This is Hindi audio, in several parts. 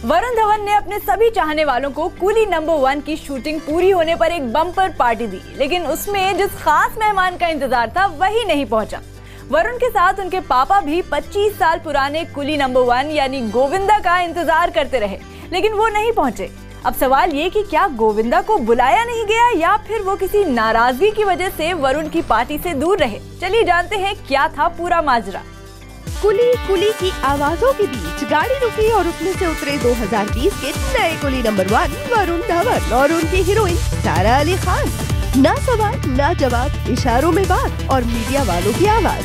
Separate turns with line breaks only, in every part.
वरुण धवन ने अपने सभी चाहने वालों को कूली नंबर 1 की शूटिंग पूरी होने पर एक बम्पर पार्टी दी, लेकिन उसमें जिस खास मेहमान का इंतजार था वही नहीं पहुंचा। वरुण के साथ उनके पापा भी 25 साल पुराने कूली नंबर 1 यानी गोविंदा का इंतजार करते रहे, लेकिन वो नहीं पहुंचे। अब सवाल ये कि क्या गोविंदा को बुलाया नहीं गया या फिर वो किसी नाराजगी की वजह से वरुण की पार्टी से दूर रहे। चलिए जानते हैं क्या था पूरा माजरा।
कुली कुली की आवाजों के बीच गाड़ी रुकी और उसमें से उतरे 2020 के नए कुली नंबर 1 वरुण धवन और उनकी हीरोइन सारा अली खान। ना सवाल ना जवाब, इशारों में बात और मीडिया वालों की आवाज।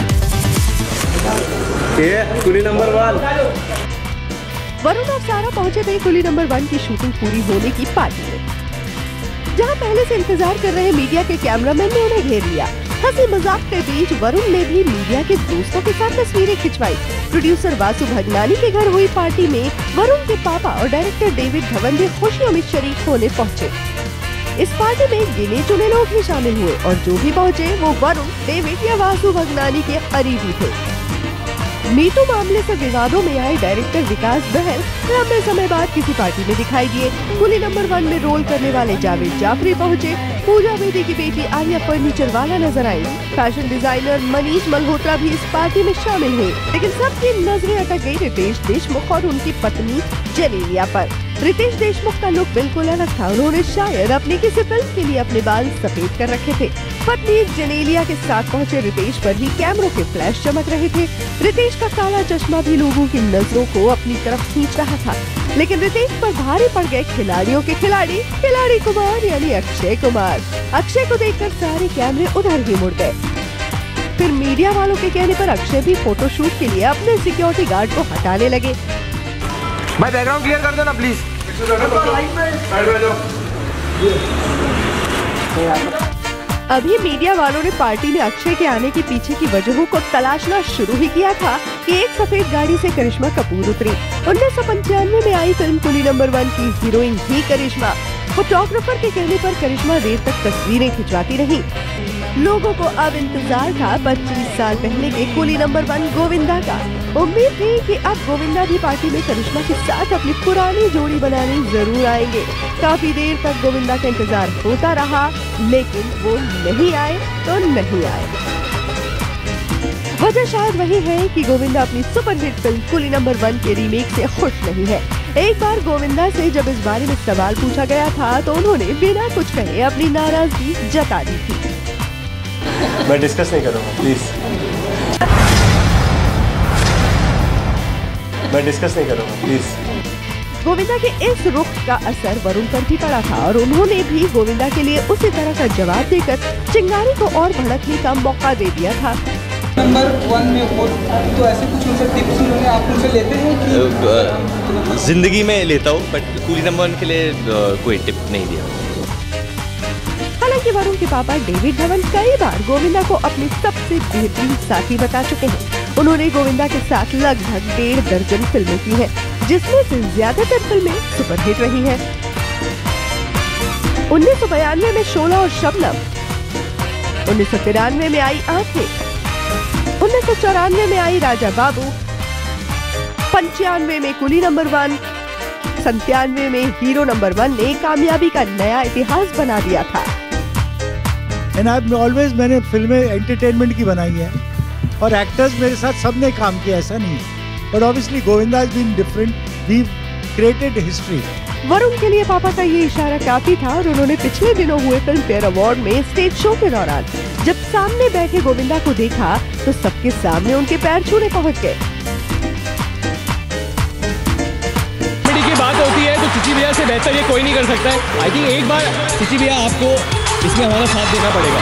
कुली नंबर 1।
वरुण और सारा पहुंचे थे कुली नंबर 1 की शूटिंग पूरी होने की पार्टी में, जहां पहले से इंतजार कर रहे मीडिया के कैमरामैन ने उन्हें घेर लिया। हंसी मजाक के बीच वरुण ने भी मीडिया के दोस्तों के साथ तस्वीरें खिंचवाई। प्रोड्यूसर वासु भगनानी के घर हुई पार्टी में वरुण के पापा और डायरेक्टर डेविड धवन भी खुशियों में शरीक होने पहुंचे। इस पार्टी में गिने चुने लोग भी शामिल हुए और जो भी पहुंचे वो वरुण, डेविड या वासु भगनानी के करीबी थे। मीटू मामले से विवादों में आए डायरेक्टर विकास बहल लंबे समय बाद किसी पार्टी में दिखाई दिए। कुली नंबर 1 में रोल करने वाले जावेद जाफरी पहुंचे। पूजा बेदी की बेटी आर्या फर्नीचर वाला नजर आई। फैशन डिजाइनर मनीष मल्होत्रा भी इस पार्टी में शामिल हुए, लेकिन सबकी नजरें अटक गई रितेश देशमुख और उनकी पत्नी जेनेलिया पर। रितेश देशमुख का लुक बिल्कुल अलग था। उन्होंने शायद अपनी किसी फिल्म के लिए अपने बाल सफेद कर रखे थे। पत्नी जेनेलिया के साथ पहुंचे रितेश पर भी कैमरों के फ्लैश चमक रहे थे। रितेश का काला चश्मा भी लोगों की नजरों को अपनी तरफ खींच रहा था, लेकिन रितेश पर भारी पड़ गए खिलाड़ियों के खिलाड़ी कुमार यानी अक्षय कुमार। अक्षय को देखकर सारे कैमरे उधर ही मुड़ गए। फिर मीडिया वालों के कहने पर अक्षय भी फोटोशूट के लिए अपने सिक्योरिटी गार्ड को हटाने लगे।
भाई बैकग्राउंड क्लियर कर दो ना प्लीज।
अभी मीडिया वालों ने पार्टी में अक्षय के आने के पीछे की वजहों को तलाशना शुरू ही किया था कि एक सफेद गाड़ी से करिश्मा कपूर उतरी। 1995 में आई फिल्म कुली नंबर 1 की हीरोइन ही करिश्मा। फोटोग्राफर के कहने पर करिश्मा देर तक तस्वीरें खिंचवाती रही। लोगों को अब इंतजार था 25 साल पहले के कुली नंबर 1 गोविंदा का। उम्मीद थी कि अब गोविंदा भी पार्टी में करिश्मा के साथ अपनी पुरानी जोड़ी बनाने जरूर आएंगे। काफी देर तक गोविंदा का इंतजार होता रहा, लेकिन वो नहीं आए तो नहीं आए। वजह शायद वही है कि गोविंदा अपनी सुपरहिट फिल्म कुली नंबर 1 के रीमेक से खुश नहीं है। एक बार गोविंदा से जब इस बारे में सवाल पूछा गया था तो उन्होंने बिना कुछ कहे अपनी नाराजगी जता दी थी।
मैं डिस्कस नहीं करूँगा प्लीज। मैं डिस्कस नहीं करूँगा प्लीज।
गोविंदा के इस रुख का असर वरुण पर भी पड़ा था और उन्होंने भी गोविंदा के लिए उसी तरह का जवाब देकर चिंगारी को और भड़कने का मौका दे दिया था।
नंबर 1 में हो तो ऐसे कुछ उनसे टिप्स उन्होंने आप उनसे लेते हैं कि?
जिंदगी में लेता हूँ, बट कूली नंबर 1 के लिए कोई टिप नहीं दिया।
हालांकि वरुण के पापा डेविड धवन कई बार गोविंदा को अपने सबसे बेहतरीन साथी बता चुके हैं। उन्होंने गोविंदा के साथ लगभग 1.5 दर्जन फिल्में की हैं, जिसमें से ज्यादातर फिल्में सुपरहिट रही हैं। 1992 में शोला और शबनम, 1993 में आई आंखें, 1994 में आई राजा बाबू, 95 में कुली नंबर 1, 97 में हीरो नंबर 1 ने कामयाबी का नया इतिहास बना दिया था।
मैंने फिल्में एंटरटेनमेंट की बनाई है और एक्टर्स मेरे साथ सबने काम किया, ऐसा नहीं है, but obviously Govinda has been different, we created history.
Varun के लिए पापा का ये इशारा काफी था और उन्होंने पिछले दिनों हुए फिल्म फेयर अवार्ड में स्टेज शो के दौरान जब सामने बैठे गोविंदा को देखा तो सबके सामने उनके पैर छूने पहुंच गए।
कॉमेडी की बात होती है तो चिची भैया से बेहतर ये कोई नहीं कर सकता है। आई थिंक एक बार चिची भैया आपको इसमें हमारा साथ देना पड़ेगा।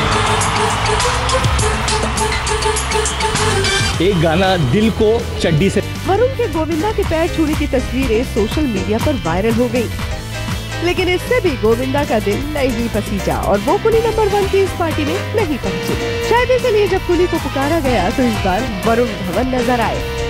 एक गाना दिल को चड्डी से।
वरुण के गोविंदा के पैर छूने की तस्वीरें सोशल मीडिया पर वायरल हो गई, लेकिन इससे भी गोविंदा का दिल नहीं पसीजा और वो कुली नंबर 1 की इस पार्टी में नहीं पहुंचे। शायद इसलिए जब कुली को पुकारा गया तो इस बार वरुण धवन नजर आए।